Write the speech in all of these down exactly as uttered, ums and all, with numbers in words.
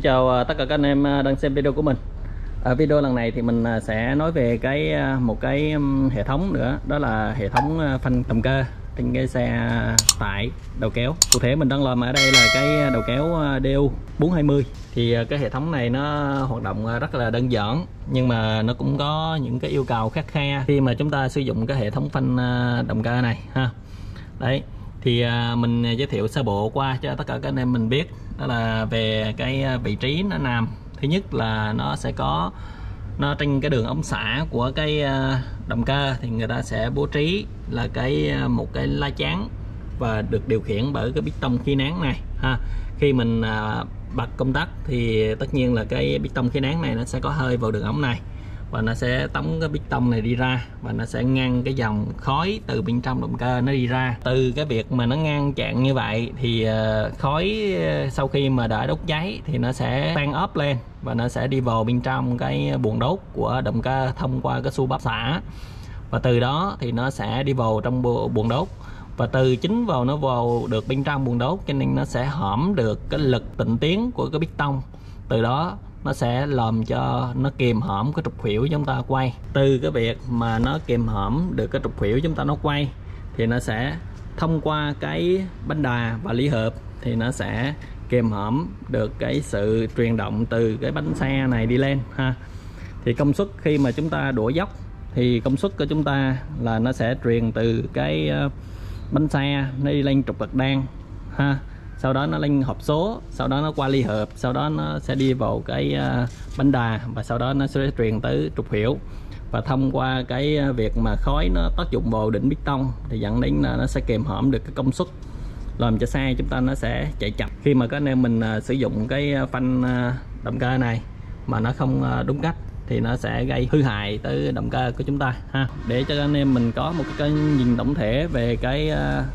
chào tất cả các anh em đang xem video của mình. Ở video lần này thì mình sẽ nói về cái một cái hệ thống nữa, đó là hệ thống phanh động cơ trên cái xe tải đầu kéo. Cụ thể mình đang làm ở đây là cái đầu kéo đê u bốn hai mươi. Thì cái hệ thống này nó hoạt động rất là đơn giản, nhưng mà nó cũng có những cái yêu cầu khắt khe khi mà chúng ta sử dụng cái hệ thống phanh động cơ này ha. Đấy, thì mình giới thiệu sơ bộ qua cho tất cả các anh em mình biết, đó là về cái vị trí nó nằm. Thứ nhất là nó sẽ có nó trên cái đường ống xả của cái động cơ thì người ta sẽ bố trí là cái một cái lá chắn và được điều khiển bởi cái piston khí nén này ha. Khi mình bật công tắc thì tất nhiên là cái piston khí nén này nó sẽ có hơi vào đường ống này, và nó sẽ tống cái piston này đi ra, và nó sẽ ngăn cái dòng khói từ bên trong động cơ nó đi ra. Từ cái việc mà nó ngăn chặn như vậy thì khói sau khi mà đã đốt cháy thì nó sẽ tan ốp lên, và nó sẽ đi vào bên trong cái buồng đốt của động cơ thông qua cái xu bắp xả, và từ đó thì nó sẽ đi vào trong buồng đốt, và từ chính vào nó vào được bên trong buồng đốt, cho nên nó sẽ hõm được cái lực tịnh tiến của cái piston. Từ đó nó sẽ làm cho nó kìm hõm cái trục khuỷu chúng ta quay. Từ cái việc mà nó kìm hõm được cái trục khuỷu chúng ta nó quay thì nó sẽ thông qua cái bánh đà và ly hợp, thì nó sẽ kìm hõm được cái sự truyền động từ cái bánh xe này đi lên ha. Thì công suất khi mà chúng ta đổ dốc thì công suất của chúng ta là nó sẽ truyền từ cái bánh xe nó đi lên trục cực đan ha, sau đó nó lên hộp số, sau đó nó qua ly hợp, sau đó nó sẽ đi vào cái bánh đà, và sau đó nó sẽ truyền tới trục khuỷu, và thông qua cái việc mà khói nó tác dụng vào đỉnh piston thì dẫn đến là nó sẽ kìm hõm được cái công suất, làm cho xe chúng ta nó sẽ chạy chậm. Khi mà các anh em mình sử dụng cái phanh động cơ này mà nó không đúng cách thì nó sẽ gây hư hại tới động cơ của chúng ta ha. Để cho anh em mình có một cái nhìn tổng thể về cái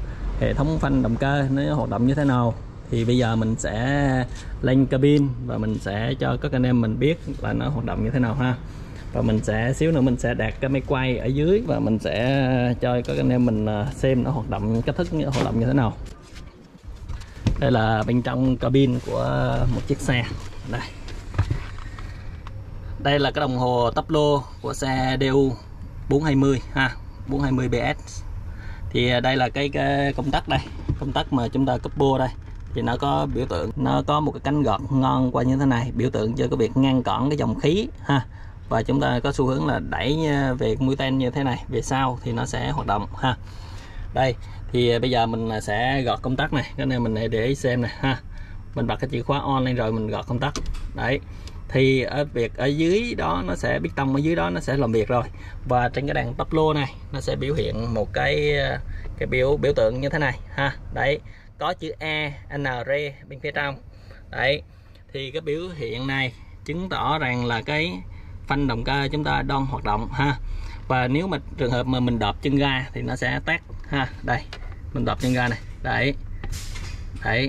hệ thống phanh động cơ nó hoạt động như thế nào, thì bây giờ mình sẽ lên cabin và mình sẽ cho các anh em mình biết là nó hoạt động như thế nào ha. Và mình sẽ xíu nữa mình sẽ đặt cái máy quay ở dưới và mình sẽ cho các anh em mình xem nó hoạt động, cách thức hoạt động như thế nào. Đây là bên trong cabin của một chiếc xe. Đây, đây là cái đồng hồ táp lô của xe đê u bốn hai mươi ha, bốn hai mươi bê ét. Thì đây là cái, cái công tắc đây, công tắc mà chúng ta couple đây, thì nó có biểu tượng, nó có một cái cánh gọt ngon qua như thế này, biểu tượng cho cái việc ngăn cản cái dòng khí ha. Và chúng ta có xu hướng là đẩy về mũi tên như thế này về sau thì nó sẽ hoạt động ha. Đây thì bây giờ mình sẽ gọt công tắc này, cái này mình để ý xem này ha. Mình bật cái chìa khóa on lên rồi mình gọt công tắc. Đấy, thì ở việc ở dưới đó nó sẽ piston ở dưới đó nó sẽ làm việc rồi, và trên cái đèn táp lô này nó sẽ biểu hiện một cái cái biểu biểu tượng như thế này ha. Đấy, có chữ E, N, R bên phía trong. Đấy, thì cái biểu hiện này chứng tỏ rằng là cái phanh động cơ chúng ta đang hoạt động ha. Và nếu mà trường hợp mà mình đạp chân ga thì nó sẽ tắt ha. Đây, mình đạp chân ga này. Đấy, đấy,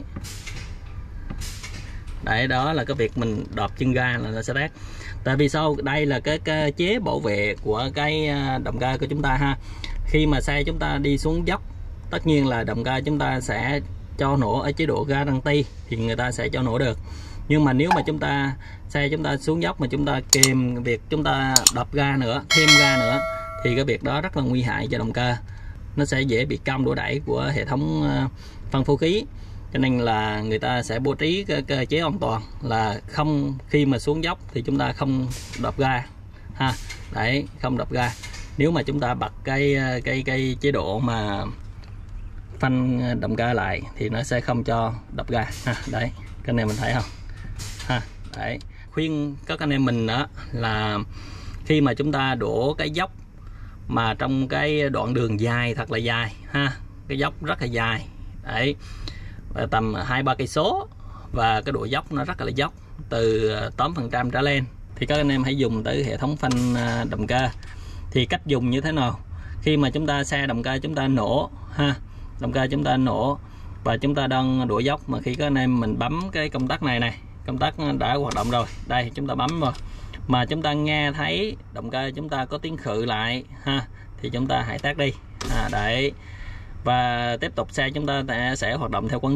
đấy, đó là cái việc mình đạp chân ga là nó sẽ tắt. Tại vì sao? Đây là cái, cái chế bảo vệ của cái động cơ của chúng ta ha. Khi mà xe chúng ta đi xuống dốc, tất nhiên là động cơ chúng ta sẽ cho nổ ở chế độ ga răng ti thì người ta sẽ cho nổ được. Nhưng mà nếu mà chúng ta xe chúng ta xuống dốc mà chúng ta kèm việc chúng ta đập ga nữa, thêm ga nữa, thì cái việc đó rất là nguy hại cho động cơ. Nó sẽ dễ bị cong đổ đẩy của hệ thống phân phối khí. Cho nên là người ta sẽ bố trí cái cơ chế an toàn là không, khi mà xuống dốc thì chúng ta không đập ga ha. Đấy, không đập ga. Nếu mà chúng ta bật cái cái cái chế độ mà phanh động cơ lại thì nó sẽ không cho đập ga ha. Đấy, cái này mình thấy không ha. Đấy, khuyên các anh em mình đó là khi mà chúng ta đổ cái dốc mà trong cái đoạn đường dài thật là dài ha, cái dốc rất là dài đấy, tầm hai ba cây số, và cái độ dốc nó rất là dốc từ tám phần trăm trở lên, thì các anh em hãy dùng tới hệ thống phanh động cơ. Thì cách dùng như thế nào? Khi mà chúng ta xe động cơ chúng ta nổ ha, động cơ chúng ta nổ và chúng ta đang đổ dốc, mà khi các anh em mình bấm cái công tắc này này, công tắc đã hoạt động rồi, đây chúng ta bấm vào mà chúng ta nghe thấy động cơ chúng ta có tiếng khự lại ha, thì chúng ta hãy tắt đi à. Đấy, và tiếp tục xe chúng ta sẽ hoạt động theo quán tính.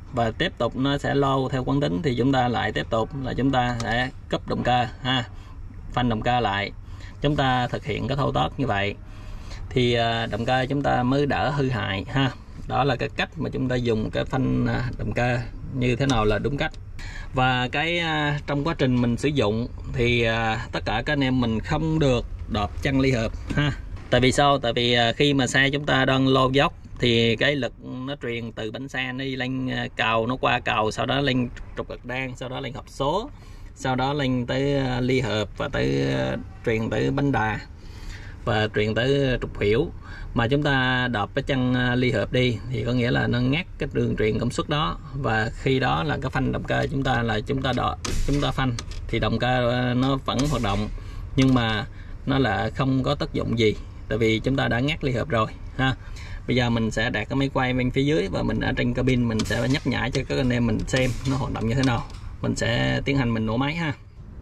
và tiếp tục nó sẽ lâu theo quán tính thì chúng ta lại tiếp tục là chúng ta sẽ cấp động cơ ha, phanh động cơ lại. Chúng ta thực hiện cái thao tác như vậy thì động cơ chúng ta mới đỡ hư hại ha. Đó là cái cách mà chúng ta dùng cái phanh động cơ như thế nào là đúng cách. Và cái trong quá trình mình sử dụng thì tất cả các anh em mình không được đọp chân ly hợp ha. Tại vì sao? Tại vì khi mà xe chúng ta đang lô dốc thì cái lực nó truyền từ bánh xe nó đi lên cầu, nó qua cầu, sau đó lên trục cực đan, sau đó lên hộp số, sau đó lên tới ly hợp và tới truyền tới bánh đà và truyền tới trục khuỷu. Mà chúng ta đọp cái chân ly hợp đi thì có nghĩa là nó ngắt cái đường truyền công suất đó, và khi đó là cái phanh động cơ chúng ta là chúng ta đọp, chúng ta phanh thì động cơ nó vẫn hoạt động nhưng mà nó là không có tác dụng gì, tại vì chúng ta đã ngắt ly hợp rồi ha. Bây giờ mình sẽ đặt cái máy quay bên phía dưới và mình ở trên cabin mình sẽ nhắc nhở cho các anh em mình xem nó hoạt động như thế nào. Mình sẽ tiến hành mình nổ máy ha.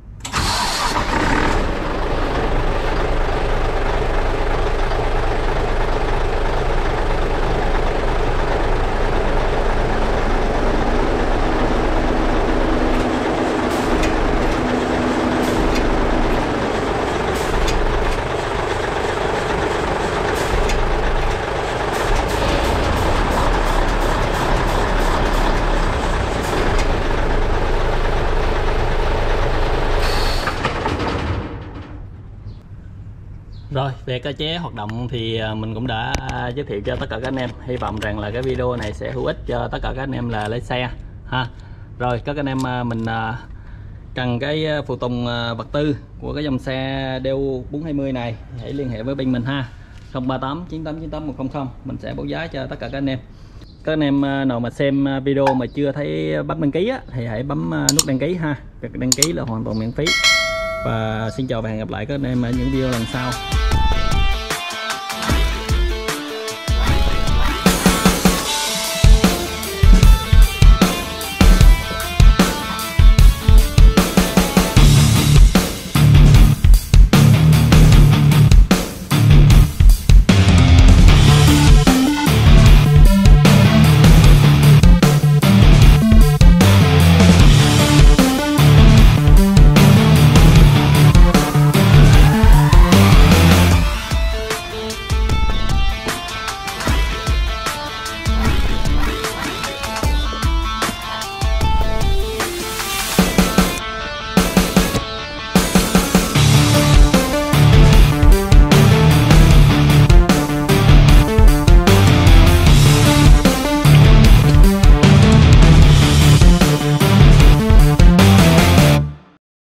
Rồi, về cơ chế hoạt động thì mình cũng đã giới thiệu cho tất cả các anh em. Hy vọng rằng là cái video này sẽ hữu ích cho tất cả các anh em là lái xe ha. Rồi, các anh em mình cần cái phụ tùng vật tư của cái dòng xe Daewoo bốn hai mươi này, hãy liên hệ với bên mình ha. không ba tám chín tám chín tám một không không, mình sẽ báo giá cho tất cả các anh em. Các anh em nào mà xem video mà chưa thấy bấm đăng ký á, thì hãy bấm nút đăng ký ha. Việc đăng ký là hoàn toàn miễn phí. Và xin chào và hẹn gặp lại các anh em ở những video lần sau.